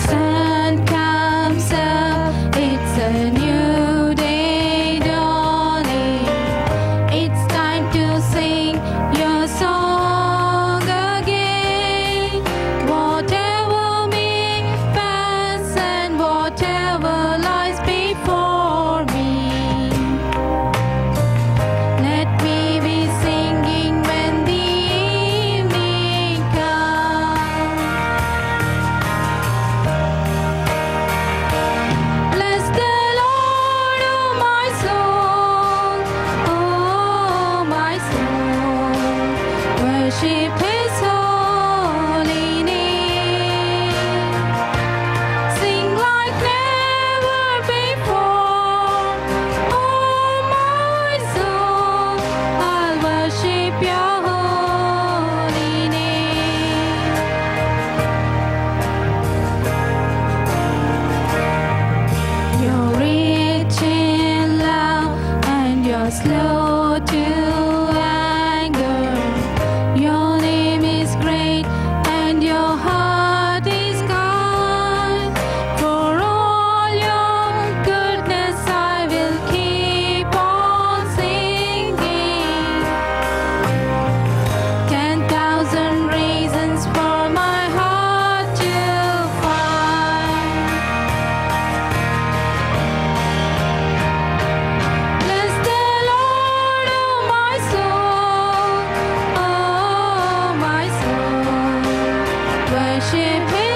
sun comes up, it's a new day dawning. It's time to sing your song again. Whatever may pass and whatever lies before me, let me be singing when the evening comes. Bless the Lord, oh my soul, oh my soul. Worship His holy name. Sing like never before, oh my soul. I'll worship Your holy name. You're rich in love and you're slow to anger. Your name is great and your heart is kind. For all your goodness I will keep on singing. 10,000 reasons for my heart to find. Bless the Lord, oh my soul, oh my soul. Worship Him.